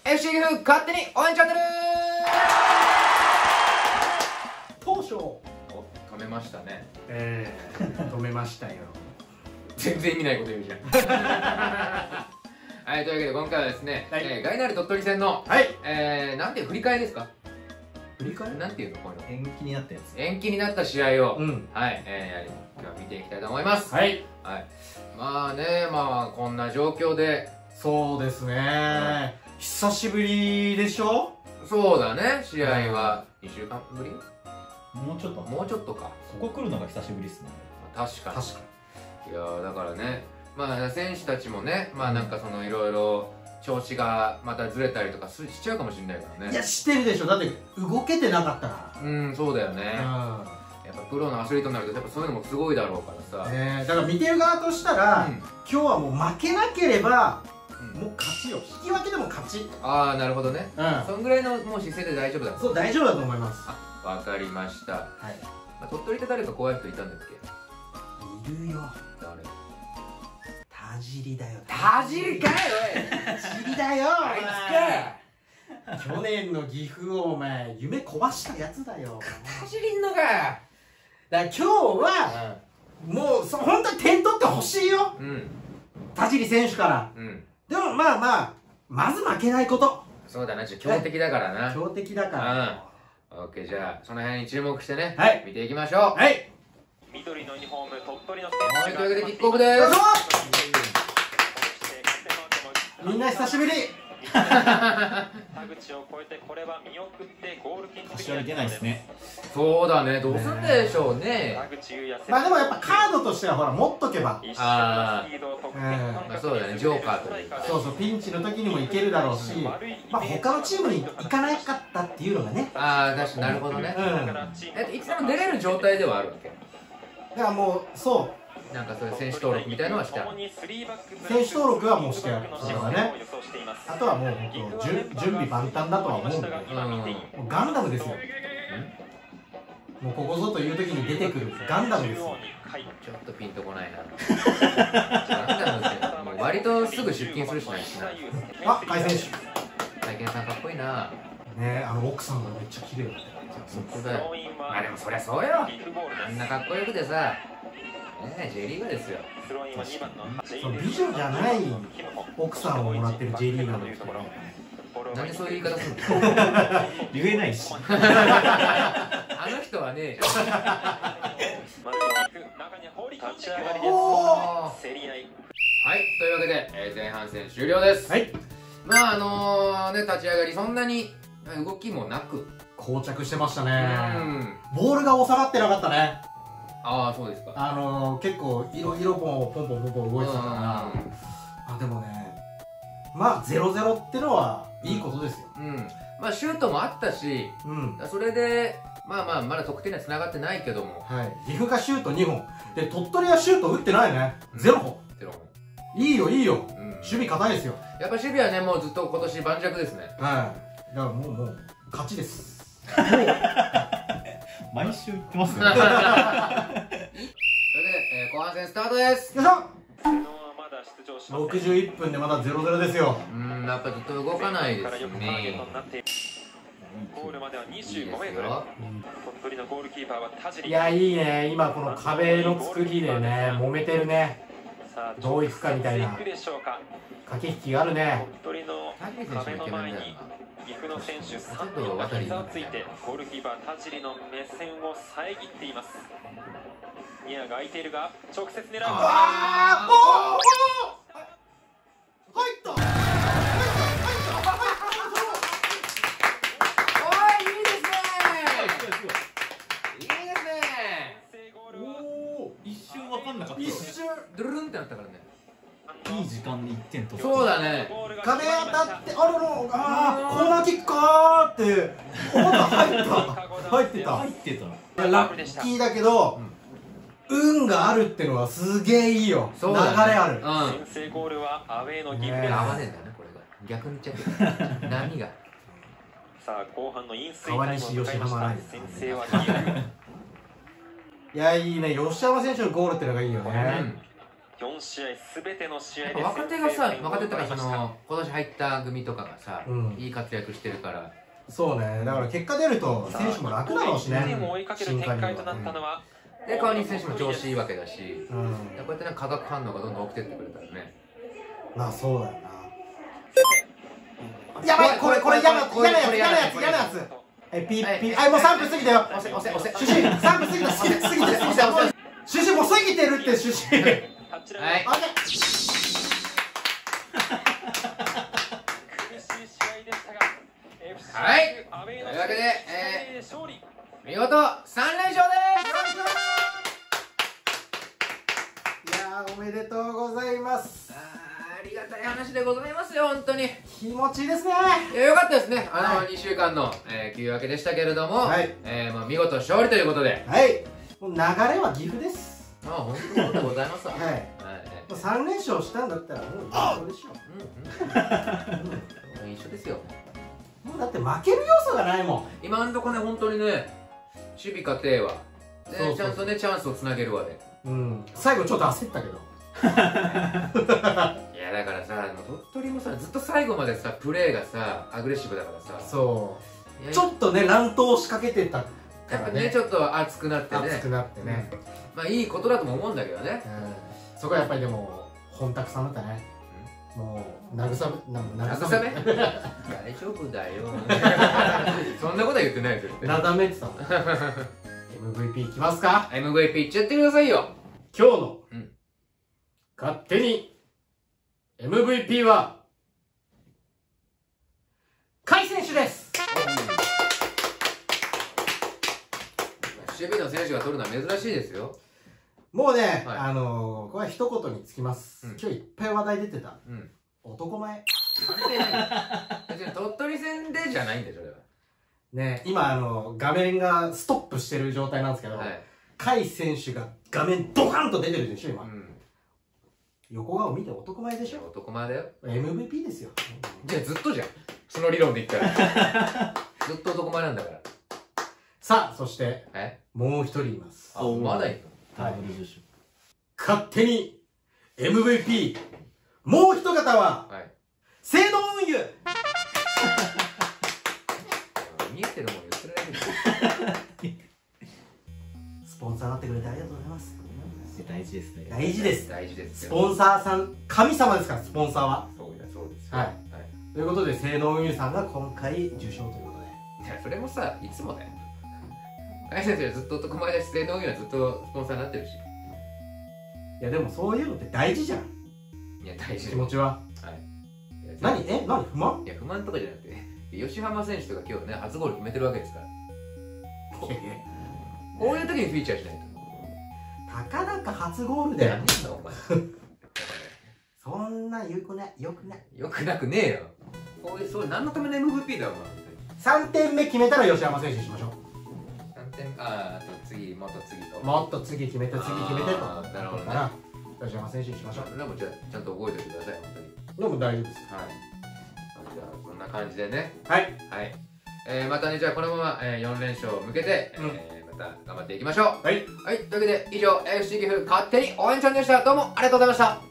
FC 岐阜勝手に応援チャンネル当初お、止めましたね。 止めましたよ。 全然意味ないこと言うじゃんはい、というわけで今回はですね、 はい、 ガイナーレ鳥取戦の、 はい、 なんていう振り返りですか。 振り返りなんていうのこういうの延期になったやつ。 延期になった試合を、はい、今日は見ていきたいと思います。 はい、 はい、まあね、まあこんな状況で、 そうですね、久しぶりでしょ。 そうだね、試合は2週間ぶり、 もうちょっともうちょっとか。 そこ来るのが久しぶりっすね。 確かに。 確かいやーだからね、まあ選手たちもね、まあなんかそのいろいろ調子がまたずれたりとかしちゃうかもしれないからね。 に。いや、してるでしょ。だって動けてなかったかそうだよね。 ら。 やっぱプロのアスリートになるとやっぱそういうのもすごいだろうからさ。 だから見てる側としたら、今日はもう負けなければもう勝ちよ。引き分けでも勝ち。 ああ、なるほどね。そんぐらいのもう姿勢で大丈夫だ。 そう、大丈夫だと思います。 あ、わかりました。 はい。 鳥取って誰か怖い人いたんだっけ。 いるよ。 誰。 田尻だよ。 田尻かよ。 田尻だよ。 あいつか。 去年の岐阜をお前夢壊したやつだよ。 田尻んのか。 だから今日はもう本当に点取ってほしいよ。田尻選手から。でもまあまあまず負けないこと。 そうだな、強敵だからな。 強敵だから。 オッケー、じゃあその辺に注目してね、 はい、 見ていきましょう。 はい。緑のユニフォーム鳥取の選手が。 はい、というわけでキックオフです。 みんな久しぶり。 田口を越えてこれは見送ってゴールキック。 柏出ないですね。 そうだね、どうすんでしょうね。 まあでもやっぱカードとしてはほら持っとけば。 そうだね、ジョーカーというか。 そうそう、ピンチの時にもいけるだろうし、まあ他のチームに行かなかったっていうのがね。 ああ、確かになるほどね。いつでも出れる状態ではあるわけ。 だからもうそう。 なんかそういう選手登録みたいのはしてある。 選手登録はもうしてある。そうだね。あとはもう本当準備万端だとは思うんで。もうガンダムですよ。もうここぞという時に出てくるガンダムですよ。 ちょっとピンとこないな。ガンダムってもう割とすぐ出勤するしないしな。 あ、海選手。 体験さんかっこいいな。 ね、奥さんがめっちゃ綺麗だね。 そこだよ。まあでもそりゃそうよ。あんなかっこよくてさ。J リーグですよ。 そう、美女じゃない奥さんをもらってる J リーガーの人。 なんでそういう言い方するの。 言えないし。 あの人はね。はい、というわけで前半戦終了です。はい。まあ立ち上がりそんなに動きもなく膠着してましたね。ボールが収まってなかったね。 ああ、そうですか。 結構いろいろポンポン動いてたから、でもね、まあ 0-0 ってのはいいことですよ。 まあシュートもあったし、それでまあまだ得点にはつながってないけども、 岐阜がシュート2本で鳥取はシュート打ってないね。0本。いいよいいよ。守備堅いですよ。 やっぱ守備はね、もうずっと今年盤石ですね。 はい。だからもう勝ちです。 毎週言ってますね。 それで後半戦スタートです。 よいしょ。61分でまだ 0-0 ですよ。 やっぱずっと動かないですね。 ゴールまでは25メートル。鳥取のゴールキーパーは田尻。 いや、いいね。今この壁の作りでね、揉めてるね。どういくかみたいな駆け引きがあるね。 鳥取の壁の前に岐阜の選手3人が膝をついてゴールキーパー田尻の目線を遮っています。ニアが空いているが直接狙う。 入った。 一瞬ドゥルルンってなったからね。 いい時間に1点取る。 そうだね。 壁当たってコーナーキックかーって思ったら入ってた。ラッキーだけど運があるってのはすげえいいよ。流れある。 先制ゴールはアウェーの岐阜です。 合わねえんだよね、これが逆に言っちゃってる。波が。 さあ後半の飲水タイムを迎えました。先制は岐阜。 いや、いいね。吉山選手のゴールってのがいいよね。 4試合すべての試合で若手がさ、若手とかその今年入った組とかがさ、いい活躍してるから。 そうね、だから結果出ると選手も楽だろうしね。 1点を追いかける展開となったのはで、川西選手も調子いいわけだし、こうやって化学反応がどんどん起きてってくれたらね。 まあそうだよな。やばい、これ嫌なやつ。もう3分過ぎたよ。シュシ3分過ぎた。シュシもう過ぎてるってシュシ。はい。 はい。というわけで、見事3連勝です。 いやー、おめでとうございます。 ありがたい話でございますよ、本当に。 気持ちいいですね。 いや、よかったですね。2週間の休分けでしたけれども、見事勝利ということで。 はい。もう流れは岐阜です。 本当そうでございます。はい。 3連勝したんだったらもう一緒でしょ。 一緒ですよ。 もうだって負ける要素がないもん。 今のところね、本当にね、守備過程はちゃんとね、チャンスをつなげるわで。 最後ちょっと焦ったけど。 いや、だからさ、鳥取もさ、ずっと最後までさ、プレーがさ、アグレッシブだからさ。そう。 ちょっとね、乱闘仕掛けてた。 やっぱね、ちょっと熱くなってね。 熱くなってね。 まあ、いいことだとも思うんだけどね。 そこはやっぱりでも、本沢さんだったね。もう、慰め大丈夫だよ。そんなことは言ってないですよ。 なだめてたもん。MVP いきますか？ MVP いっちゃってくださいよ。 今日の、勝手に MVP は甲斐選手です。 守備の選手が取るのは珍しいですよ。 もうね、これは一言につきます。今日いっぱい話題出てた。男前。 別に鳥取戦でじゃないんでしょ、それは。 ね、今画面がストップしてる状態なんですけど、甲斐選手が画面ドカンと出てるでしょ、今。横顔見て男前でしょ。 男前だよ。 MVP ですよ。 じゃあずっとじゃん。その理論で言ったら。ずっと男前なんだから。 さあ、そして、もう一人います。 まだいるの？ はい。勝手に MVP、もう一方は、西濃運輸。 見えてるもん言ってるだけで。 スポンサーになってくれてありがとうございます。 大事ですね。 大事です。 大事です。 スポンサーさん、神様ですから、スポンサーは。 そうです。 はい。ということで、西濃運輸さんが今回受賞ということで。 いや、それもさ、いつもだよ。甲斐先生はずっと男前だし、西濃運輸はずっとスポンサーになってるし。 いや、でもそういうのって大事じゃん。 いや、大事。 気持ちは。何不満？ いや、不満とかじゃなくて、吉浜選手とか今日ね、初ゴール決めてるわけですから。こういう時にフィーチャーしないと。 たかだか初ゴールだよ。 何だお前。 そんなよくない。よくない。 よくなくねえよ。こういう、そういう、何のための MVP だよ、お前。3点目決めたら吉浜選手にしましょう。 3点、あと次、もっと次と。 もっと次決めて、次決めてと。 なるほどね。 吉浜選手にしましょう。 でもちゃんと覚えておいてください、本当に。 でも大丈夫です。 はい。じゃあ、こんな感じでね。 はい。 はい。またね、じゃあこのまま4連勝を向けて、また頑張っていきましょう。はい。はい。というわけで、以上、FC 岐阜勝手に応援ちゃんでした。どうもありがとうございました。